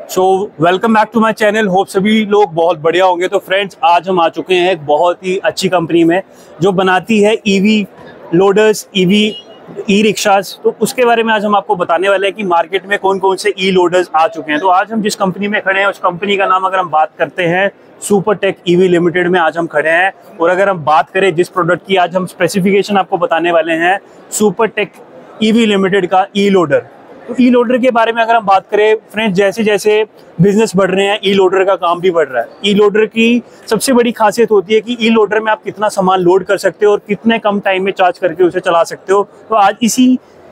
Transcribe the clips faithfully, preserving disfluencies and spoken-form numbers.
So welcome back to my channel. Hope सभी लोग बहुत बढ़िया होंगे। तो फ्रेंड्स, आज हम आ चुके हैं एक बहुत ही अच्छी कंपनी में जो बनाती है EV loaders, EV e rickshaws. तो उसके बारे में आज हम आपको बताने वाले हैं कि मार्केट में कौन कौन से ई लोडर्स आ चुके हैं। तो आज हम जिस कंपनी में खड़े हैं उस कंपनी का नाम अगर हम बात करते हैं सुपरटेक ईवी लिमिटेड में आज हम खड़े हैं। और अगर हम बात करें जिस प्रोडक्ट की आज हम स्पेसिफिकेशन आपको बताने वाले हैं, सुपरटेक ईवी लिमिटेड का ई लोडर। तो ई लोडर के बारे में अगर हम बात करें फ्रेंड्स, जैसे जैसे बिजनेस बढ़ रहे हैं ई लोडर का काम भी बढ़ रहा है। ई लोडर की सबसे बड़ी खासियत होती है कि ई लोडर में आप कितना सामान लोड कर सकते हो और कितने कम टाइम में चार्ज करके उसे चला सकते हो। तो आज इसी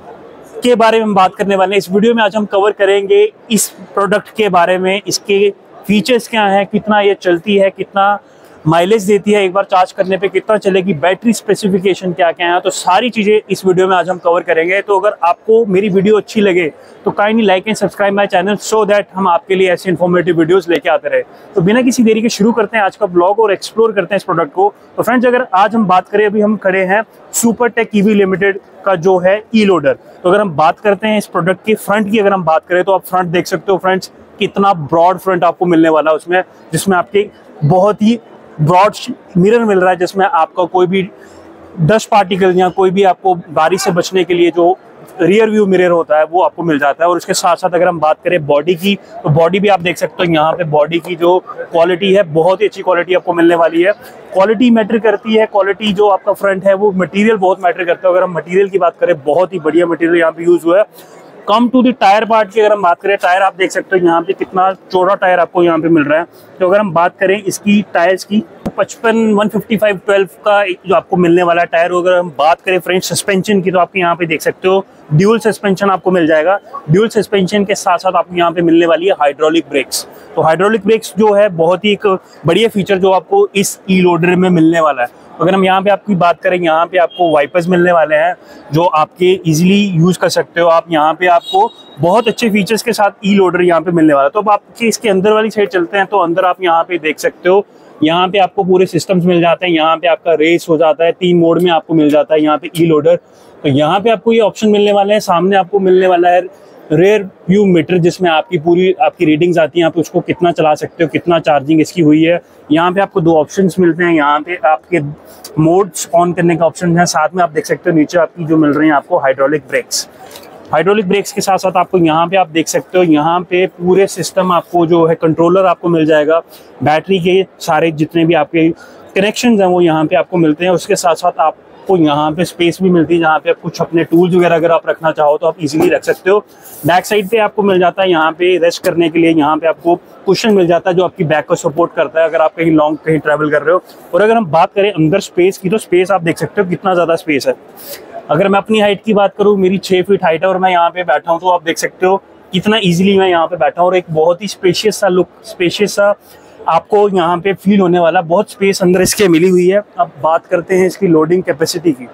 के बारे में हम बात करने वाले हैं। इस वीडियो में आज हम कवर करेंगे इस प्रोडक्ट के बारे में, इसके फीचर्स क्या हैं, कितना ये चलती है, कितना माइलेज देती है, एक बार चार्ज करने पे कितना चलेगी, बैटरी स्पेसिफिकेशन क्या क्या है। तो सारी चीज़ें इस वीडियो में आज हम कवर करेंगे। तो अगर आपको मेरी वीडियो अच्छी लगे तो kindly like and subscribe my channel so that हम आपके लिए ऐसे इन्फॉर्मेटिव वीडियोस लेके आते रहे। तो बिना किसी देरी के शुरू करते हैं आज का ब्लॉग और एक्सप्लोर करते हैं इस प्रोडक्ट को। तो फ्रेंड्स, अगर आज हम बात करें, अभी हम खड़े हैं सुपरटेक ईवी लिमिटेड का जो है ई लोडर। तो अगर हम बात करते हैं इस प्रोडक्ट के फ्रंट की, अगर हम बात करें तो आप फ्रंट देख सकते हो फ्रेंड्स, कितना ब्रॉड फ्रंट आपको मिलने वाला है उसमें, जिसमें आपके बहुत ही ब्रॉड मिरर मिल रहा है, जिसमें आपका कोई भी डस्ट पार्टिकल या कोई भी आपको बारिश से बचने के लिए जो रियर व्यू मिरर होता है वो आपको मिल जाता है। और उसके साथ साथ अगर हम बात करें बॉडी की, तो बॉडी भी आप देख सकते हो यहाँ पे बॉडी की जो क्वालिटी है बहुत ही अच्छी क्वालिटी आपको मिलने वाली है। क्वालिटी मैटर करती है, क्वालिटी जो आपका फ्रंट है वो मटेरियल बहुत मैटर करता है। अगर हम मटेरियल की बात करें, बहुत ही बढ़िया मटेरियल यहाँ पे यूज हुआ है। Come to the tyre part की अगर हम बात करें, टायर आप देख सकते हो यहाँ पे कितना चौड़ा टायर आपको यहाँ पे मिल रहा है। तो अगर हम बात करें इसकी टायर्स की, पचपन वन फिफ्टी फाइव ट्वेल्व का जो आपको मिलने वाला है टायर। अगर हम बात करें फ्रेंड्स सस्पेंशन की, तो आपको यहाँ पे देख सकते हो ड्यूल सस्पेंशन आपको मिल जाएगा। ड्यूल सस्पेंशन के साथ साथ आपको यहाँ पे मिलने वाली है हाइड्रोलिक ब्रेक्स। तो हाइड्रोलिक ब्रेक्स जो है बहुत ही एक बढ़िया फीचर जो आपको इस ई लोडर में मिलने वाला है। अगर हम यहाँ पे आपकी बात करें, यहाँ पे आपको वाइपर्स मिलने वाले हैं जो आपके इजीली यूज कर सकते हो आप। यहाँ पे आपको बहुत अच्छे फीचर्स के साथ ई लोडर यहाँ पे मिलने वाला है। तो अब आपके इसके अंदर वाली साइड चलते हैं। तो अंदर आप यहाँ पे देख सकते हो, यहाँ पे आपको पूरे सिस्टम्स मिल जाते हैं। यहाँ पे आपका रेस हो जाता है, तीन मोड में आपको मिल जाता है यहाँ पे ई लोडर। तो यहाँ पे आपको ये ऑप्शन मिलने वाले हैं। सामने आपको मिलने वाला है रेयर व्यू मीटर, जिसमें आपकी पूरी आपकी रीडिंग्स आती हैं, आप उसको कितना चला सकते हो, कितना चार्जिंग इसकी हुई है। यहाँ पे आपको दो ऑप्शंस मिलते हैं। यहाँ पे आपके मोड्स ऑन करने का ऑप्शन है, साथ में आप देख सकते हो नीचे आपकी जो मिल रही है आपको हाइड्रोलिक ब्रेक्स। हाइड्रोलिक ब्रेक्स के साथ साथ आपको यहाँ पे आप देख सकते हो, यहाँ पे पूरे सिस्टम आपको जो है कंट्रोलर आपको मिल जाएगा। बैटरी के सारे जितने भी आपके कनेक्शन हैं वो यहाँ पे आपको मिलते हैं। उसके साथ साथ आप को यहाँ पे स्पेस भी मिलती है, जहाँ पे आप कुछ अपने टूल्स वगैरह अगर आप रखना चाहो तो आप इजीली रख सकते हो। बैक साइड पे आपको मिल जाता है यहाँ पे रेस्ट करने के लिए, यहाँ पे आपको कुशन मिल जाता है जो आपकी बैक को सपोर्ट करता है अगर आप कहीं लॉन्ग कहीं ट्रैवल कर रहे हो। और अगर हम बात करें अंदर स्पेस की, तो स्पेस आप देख सकते हो कितना ज़्यादा स्पेस है। अगर मैं अपनी हाइट की बात करूँ, मेरी छः फीट हाइट है और मैं यहाँ पे बैठा हूँ, तो आप देख सकते हो कितना ईजिली मैं यहाँ पे बैठा हूँ और एक बहुत ही स्पेशियस सा लुक, स्पेशियस सा आपको यहाँ पे फील होने वाला। बहुत स्पेस अंदर इसके मिली हुई है। अब बात करते हैं इसकी लोडिंग कैपेसिटी की।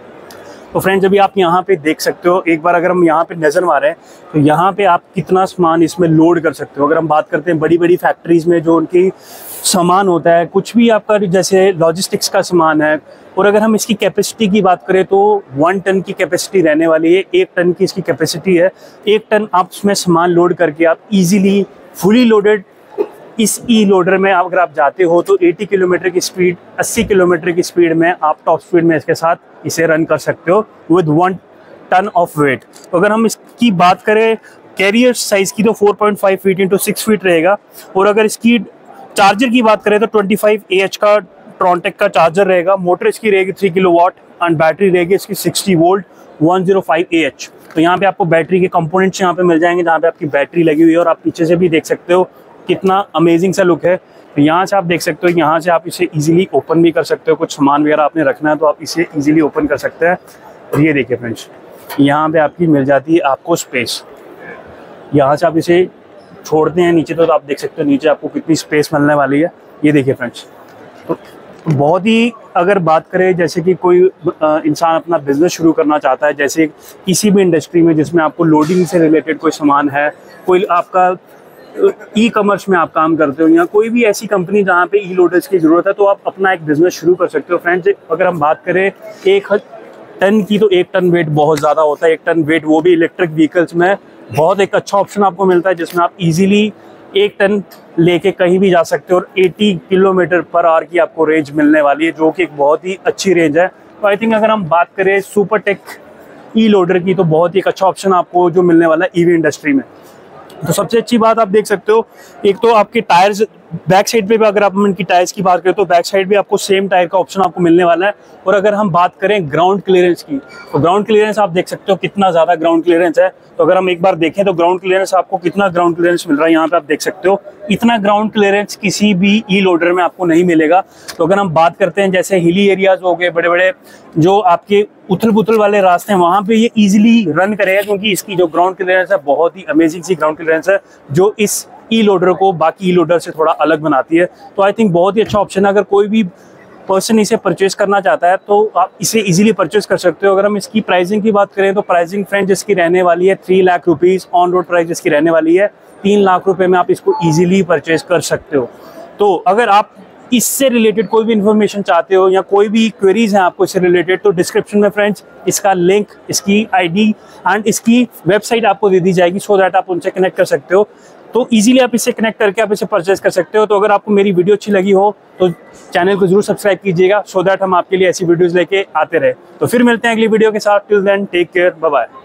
तो फ्रेंड्स, अभी आप यहाँ पे देख सकते हो, एक बार अगर हम यहाँ पे नजर मारें तो यहाँ पे आप कितना सामान इसमें लोड कर सकते हो। अगर हम बात करते हैं बड़ी बड़ी फैक्ट्रीज में जो उनकी सामान होता है, कुछ भी आपका जैसे लॉजिस्टिक्स का सामान है, और अगर हम इसकी कैपेसिटी की बात करें तो वन टन की कैपेसिटी रहने वाली है। एक टन की इसकी कैपेसिटी है। एक टन आप उसमें सामान लोड करके आप इजीली फुली लोडेड इस ई लोडर में अगर आप जाते हो तो अस्सी किलोमीटर की स्पीड, अस्सी किलोमीटर की स्पीड में आप टॉप स्पीड में इसके साथ इसे रन कर सकते हो with one ton of weight. तो अगर हम इसकी बात करें कैरियर साइज की, तो four point five feet into six feet रहेगा। और अगर इसकी चार्जर की बात करें तो ट्वेंटी फाइव ए एच का ट्रॉन्टेक का चार्जर रहेगा। मोटर इसकी रहेगी three kilowatt and battery रहेगी इसकी sixty volt one zero five A H. तो यहाँ पे आपको बैटरी के कंपोनेंट्स यहाँ पे मिल जाएंगे, जहाँ पे आपकी बैटरी लगी हुई है। और आप पीछे से भी देख सकते हो कितना अमेजिंग सा लुक है। तो यहाँ से आप देख सकते हो, यहाँ से आप इसे इजीली ओपन भी कर सकते हो। कुछ सामान वगैरह आपने रखना है तो आप इसे इजीली ओपन कर सकते हैं। ये देखिए फ्रेंड्स, यहाँ पे आपकी मिल जाती है आपको स्पेस। यहाँ से आप इसे छोड़ते हैं नीचे तो, तो आप देख सकते हो नीचे आपको कितनी स्पेस मिलने वाली है। ये देखिए फ्रेंड्स, तो बहुत ही अगर बात करें जैसे कि कोई इंसान अपना बिजनेस शुरू करना चाहता है, जैसे किसी भी इंडस्ट्री में जिसमें आपको लोडिंग से रिलेटेड कोई सामान है, कोई आपका ई कॉमर्स में आप काम करते हो या कोई भी ऐसी कंपनी जहाँ पे ई लोडर्स की ज़रूरत है, तो आप अपना एक बिजनेस शुरू कर सकते हो। फ्रेंड्स, अगर हम बात करें एक टन की, तो एक टन वेट बहुत ज़्यादा होता है। एक टन वेट वो भी इलेक्ट्रिक व्हीकल्स में बहुत एक अच्छा ऑप्शन आपको मिलता है, जिसमें आप इजीली एक टन लेके कहीं भी जा सकते हो और अस्सी किलोमीटर पर आवर की आपको रेंज मिलने वाली है, जो कि एक बहुत ही अच्छी रेंज है। तो आई थिंक अगर हम बात करें सुपरटेक ई लोडर की, तो बहुत ही एक अच्छा ऑप्शन आपको जो मिलने वाला है ईवी इंडस्ट्री में। तो सबसे अच्छी बात आप देख सकते हो, एक तो आपके टायर्स बैक साइड पे भी अगर आप इनकी टायर्स की बात करें तो बैक साइड भी आपको सेम टायर का ऑप्शन आपको मिलने वाला है। और अगर हम बात करें ग्राउंड क्लियरेंस की, तो ग्राउंड क्लियरेंस आप देख सकते हो कितना ज़्यादा ग्राउंड क्लियरेंस है। तो अगर हम एक बार देखें तो ग्राउंड क्लियरेंस आपको कितना ग्राउंड क्लियरेंस मिल रहा है, यहाँ पे आप देख सकते हो इतना ग्राउंड क्लियरेंस किसी भी ई लोडर में आपको नहीं मिलेगा। तो अगर हम बात करते हैं जैसे हिली एरियाज हो गए, बड़े बड़े जो आपके उथल पुथल वाले रास्ते हैं, वहाँ पे ये इजीली रन करेगा, क्योंकि इसकी जो ग्राउंड क्लियरेंस है बहुत ही अमेजिंग सी ग्राउंड क्लियरेंस है, जो इस ई लोडर को बाकी ई लोडर से थोड़ा अलग बनाती है। तो आई थिंक बहुत ही अच्छा ऑप्शन है। अगर कोई भी पर्सन इसे परचेज करना चाहता है तो आप इसे इजीली परचेज कर सकते हो। अगर हम इसकी प्राइसिंग की बात करें तो प्राइसिंग फ्रेंड इसकी रहने वाली है three lakh rupees, on road price इसकी रहने वाली है तीन लाख रुपए में आप इसको इजीली परचेज कर सकते हो। तो अगर आप इससे रिलेटेड कोई भी इन्फॉर्मेशन चाहते हो या कोई भी क्वेरीज हैं आपको इससे रिलेटेड, तो डिस्क्रिप्शन में फ्रेंड्स इसका लिंक, इसकी आईडी एंड इसकी वेबसाइट आपको दे दी जाएगी, सो दैट आप उनसे कनेक्ट कर सकते हो। तो इजीली आप इससे कनेक्ट करके आप इसे परचेज कर सकते हो। तो अगर आपको मेरी वीडियो अच्छी लगी हो तो चैनल को जरूर सब्सक्राइब कीजिएगा, सो दैट हम आपके लिए ऐसी वीडियोस लेके आते रहे। तो फिर मिलते हैं अगली वीडियो के साथ। Till then take care, bye bye.